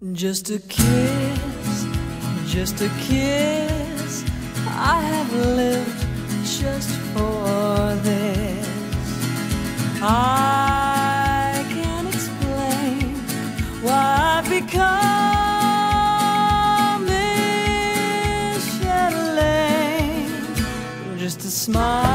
Just a kiss, just a kiss. I have lived just for this. I can't explain why I've become Miss Chatelaine. Just a smile